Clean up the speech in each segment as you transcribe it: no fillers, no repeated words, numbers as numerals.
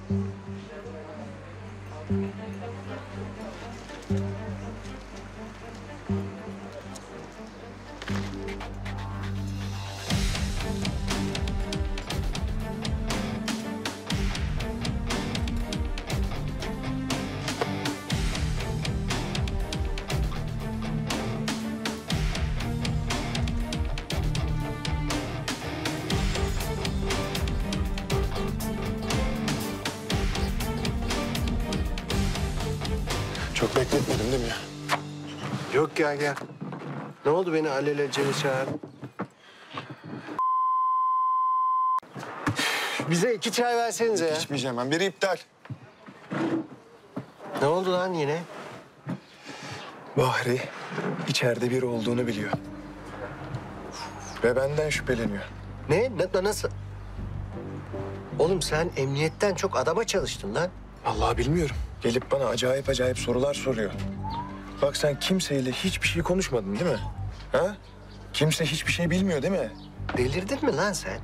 Çok bekletmedim değil mi ya? Yok ya, gel. Ne oldu, beni alelacele çağırdın? Bize 2 çay versenize ya. İçmeyeceğim ben. Biri iptal. Ne oldu lan yine? Bahri içeride biri olduğunu biliyor. Ve benden şüpheleniyor. Ne? Nasıl? Oğlum sen emniyetten çok adama çalıştın lan. Vallahi bilmiyorum. Gelip bana acayip acayip sorular soruyor. Bak sen kimseyle hiçbir şey konuşmadın değil mi? Ha? Kimse hiçbir şey bilmiyor değil mi? Delirdin mi lan sen?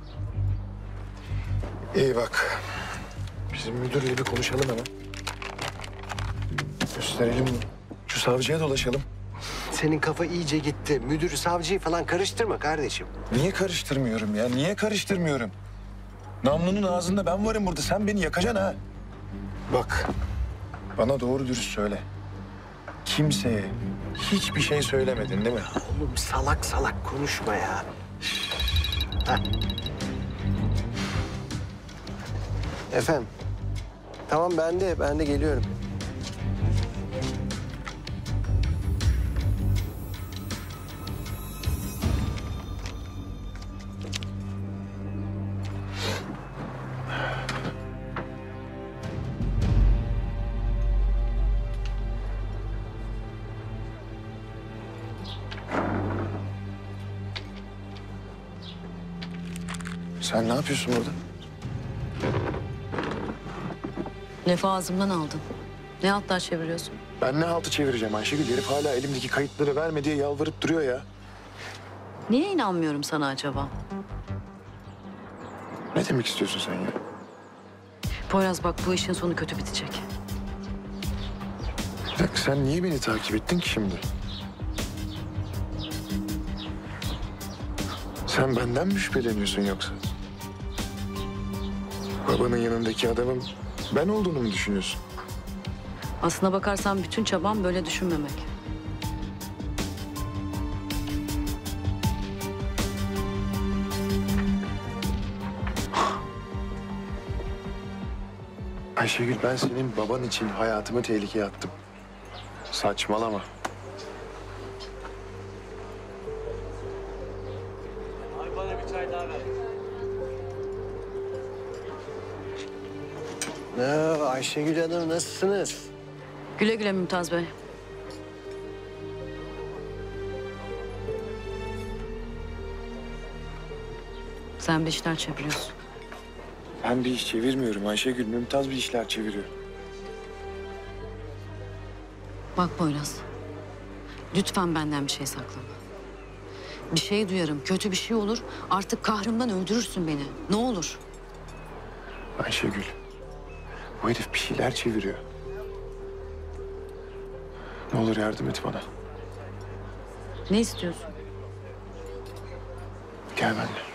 İyi bak. Bizim müdürle bir konuşalım hemen. Gösterelim. Şu savcıya dolaşalım. Senin kafa iyice gitti. Müdürü, savcıyı falan karıştırma kardeşim. Niye karıştırmıyorum ya? Niye karıştırmıyorum? Namlunun ağzında ben varım burada. Sen beni yakacaksın ha. Bak, bana doğru dürüst söyle. Kimseye hiçbir şey söylemedin değil mi? Oğlum salak salak konuşma ya. Heh. Efendim. Tamam, ben de geliyorum. Sen ne yapıyorsun burada? Lafı ağzımdan aldın. Ne altlar çeviriyorsun? Ben ne haltı çevireceğim Ayşegül? Herif hala elimdeki kayıtları verme diye yalvarıp duruyor ya. Niye inanmıyorum sana acaba? Ne demek istiyorsun sen ya? Poyraz bak, bu işin sonu kötü bitecek. Bir dakika, sen niye beni takip ettin ki şimdi? Sen benden mi şüpheleniyorsun yoksa? Babanın yanındaki adamın ben olduğunu mu düşünüyorsun? Aslına bakarsan bütün çabam böyle düşünmemek. Ayşegül, ben senin baban için hayatımı tehlikeye attım. Saçmalama. Ay bana bir çay daha ver. Ayşegül Hanım, nasılsınız? Güle güle Mümtaz Bey. Sen bir işler çeviriyorsun. Ben bir iş çevirmiyorum Ayşegül. Mümtaz bir işler çeviriyor. Bak Poyraz, lütfen benden bir şey saklama. Bir şey duyarım, kötü bir şey olur, artık kahrımdan öldürürsün beni. Ne olur. Ayşegül, bu herif bir şeyler çeviriyor. Ne olur yardım et bana. Ne istiyorsun? Gel benimle.